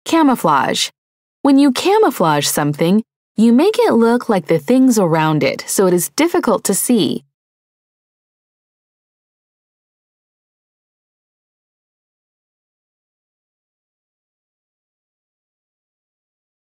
Camouflage. When you camouflage something, you make it look like the things around it so it is difficult to see.